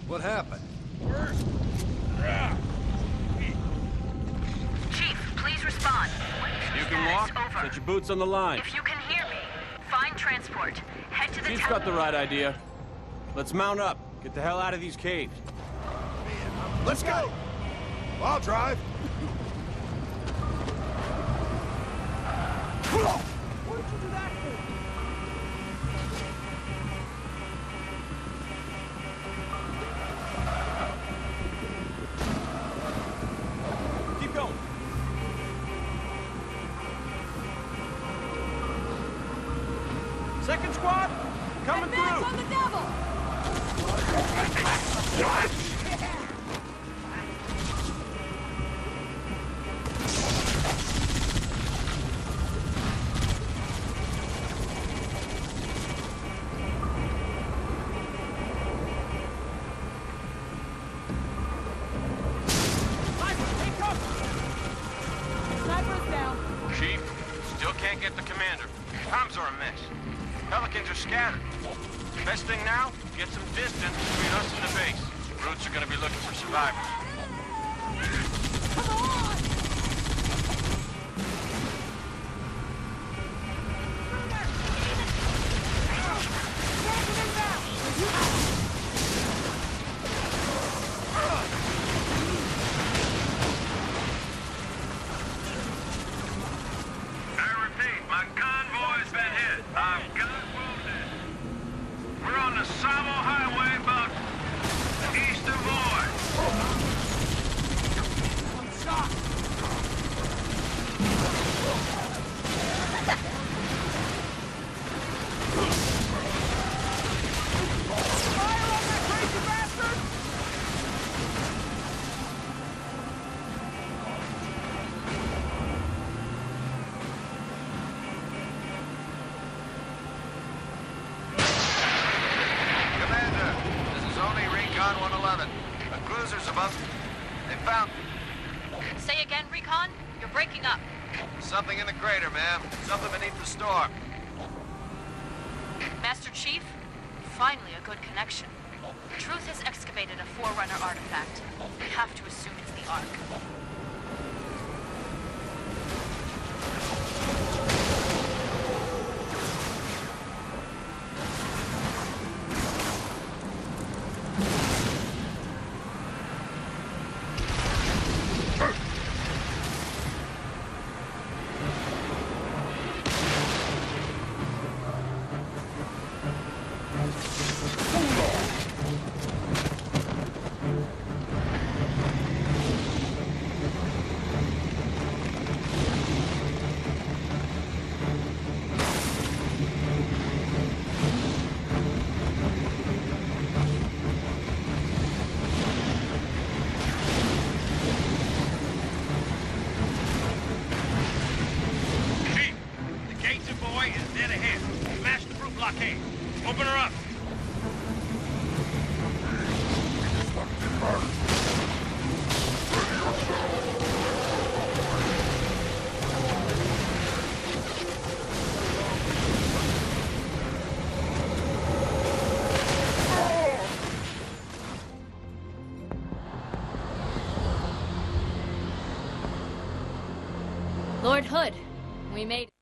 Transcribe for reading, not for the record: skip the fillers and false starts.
What happened? Chief, please respond. You can walk? Over. Set your boots on the line. If you can hear me, find transport. Head to the Chief's got the right idea. Let's mount up. Get the hell out of these caves. Let's go! I'll drive. What did you do that for? Keep going. Second squad, coming Advance through. on the devil! Sniper's down. Chief, still can't get the commander. Comms are a mess. Pelicans are scattered. Best thing now, get some distance between us and the base. Brutes are gonna be looking for survivors. Come on! I repeat, my convoy's been hit. I've got wounded. We're on the Tsavo Highway about east of Void. I'm shot! Fire on that crazy bastard! Commander, this is only Recon 111. A cruiser's above. They found Say again, Recon? You're breaking up. something in the crater, ma'am. Something beneath the storm. Master Chief? Finally a good connection. Truth has excavated a Forerunner artifact. We have to assume it's the Ark. Chief, the gates of Void is dead ahead. Smash the brute blockade. Open her up. Lord Hood, we made